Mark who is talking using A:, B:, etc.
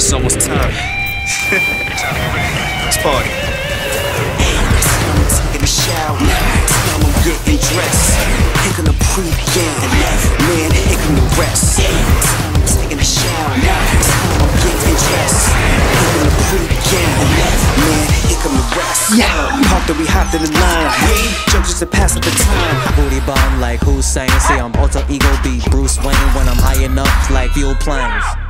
A: It's almost time. Let's party.
B: I'm taking a shower. Now I'm getting dressed. Here come the pre-game. Man, here come the rest. I'm taking a shower. Now I'm getting dressed. Here come the pre-game. Man, here come the rest. Parked and we hopped in the line. Jump just to pass up the time.
C: Booty bomb like Hussein. See, I'm alter ego beat Bruce Wayne when I'm high enough like fuel planes.